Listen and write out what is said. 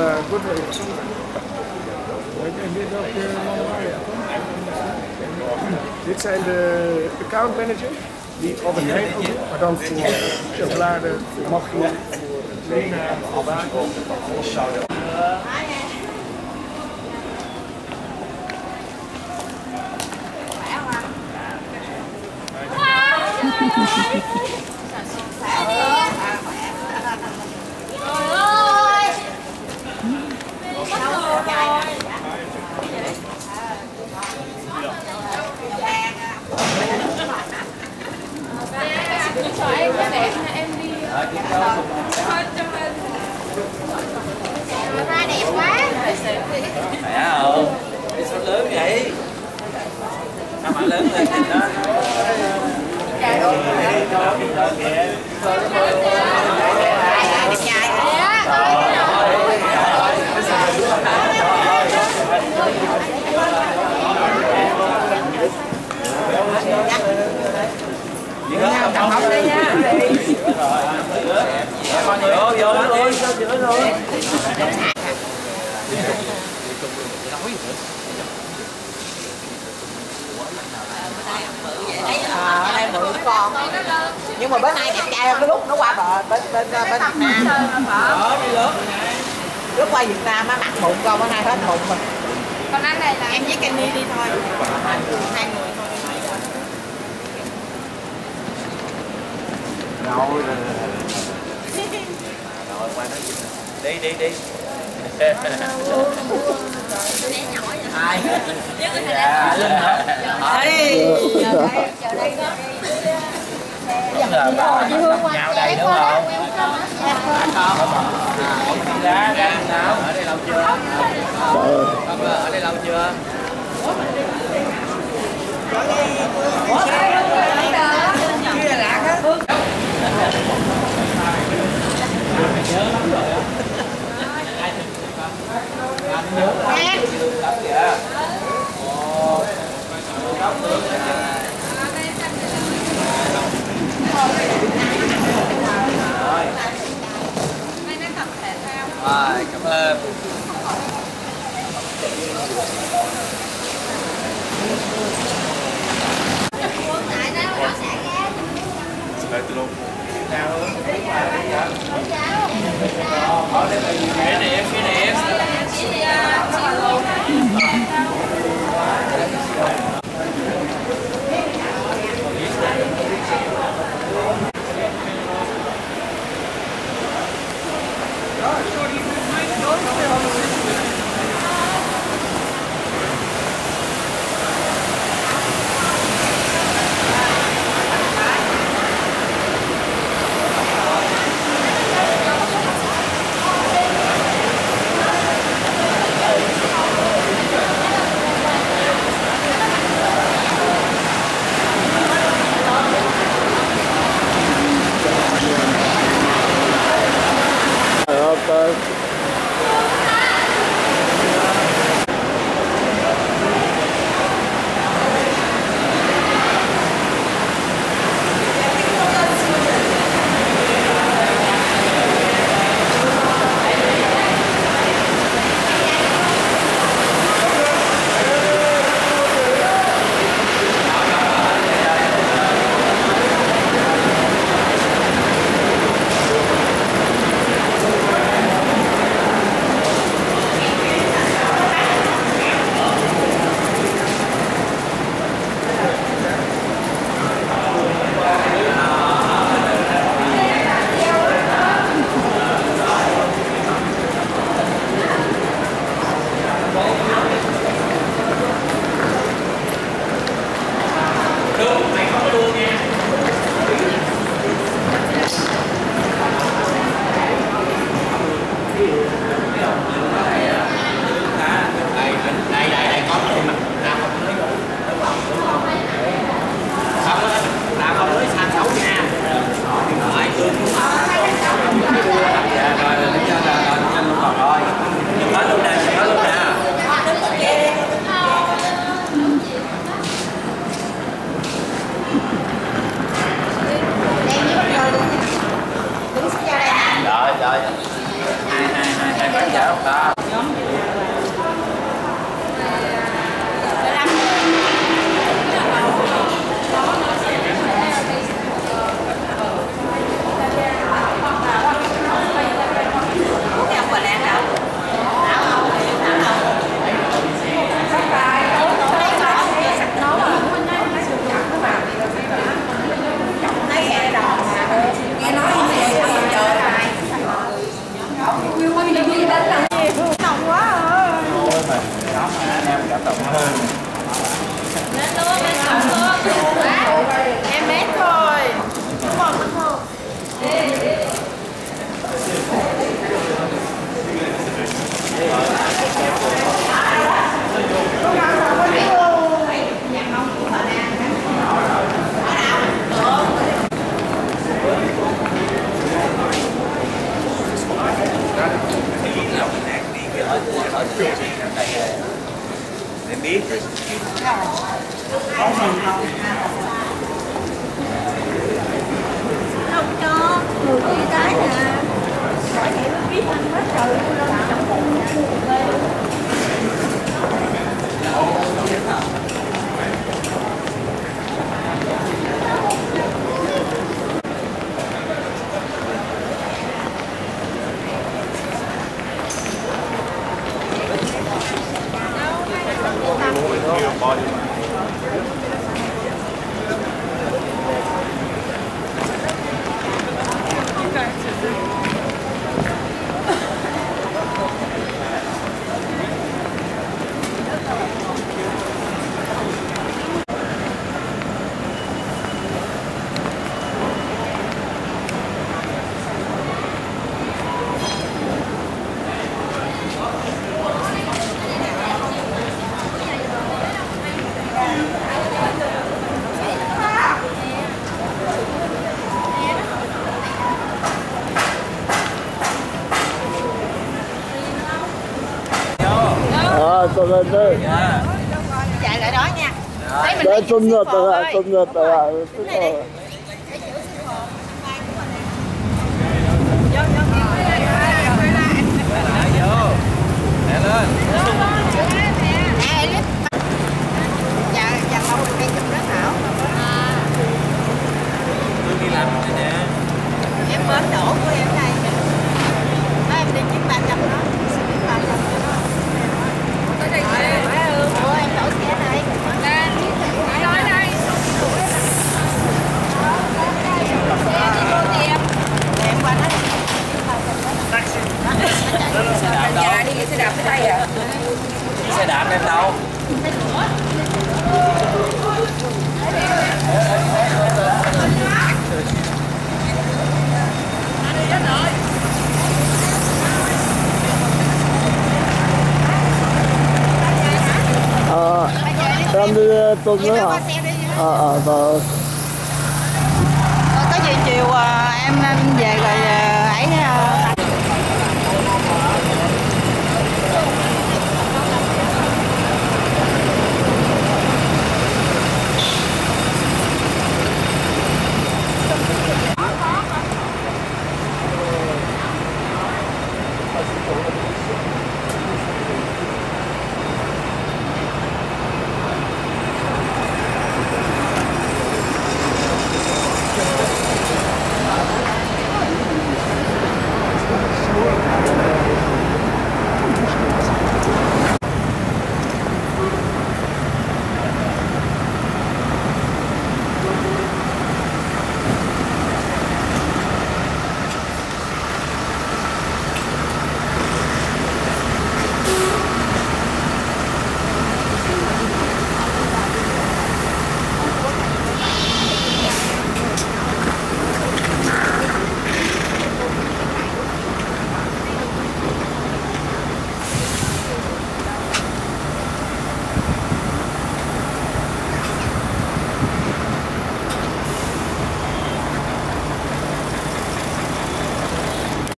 goed weten. Dit zijn de account managers die Albert Heijn ook doen, maar dan voor chocolade, voor Maggi, voor Lena, voor water. Ra đẹp quá. Mẹ ơi, sao lớn vậy? Sao mà lớn lên vậy đó? Cầm hộp đây nha. Vô luôn, giữa luôn. Ở đây bự con. Nhưng mà bữa nay đẹp trai hơn cái lúc nó qua bên Việt Nam. Lúc qua Việt Nam á mặt mụn con, bữa nay hết mụn rồi. Còn ăn này là Em với Kenny đi thôi. Hai người thôi. Rồi qua nói chuyện. Đi. Ai? Dạ, Linh hả? Chờ đây đó. Là bà nhạo đầy đúng không? Ra nào. Ở đây lâu chưa? Ở đây lâu chưa? Kia lạc á. Rồi, cảm ơn. Cái này Dạ. ta. Em bé thôi. Đúng không? Đúng không? Em biết. Không cho người con cái nè, hỏi vậy mới biết anh quá trời lên trong bụng tôi lên đây. Chạy lại đó nha. Để tôm ngược lại, tôm ngược lại. Em bến đổ của em đây. Đó, em đi chiếc 300 đó. Chiếc 300 đó. Tới đây ủa, em đổ xe này. Nói đây. Em qua đó. Nhà đi xe đạp tới đây à? Xe đạp em đâu? Em đi tôm nữa hả? Vâng. Có gì chiều em về rồi ấy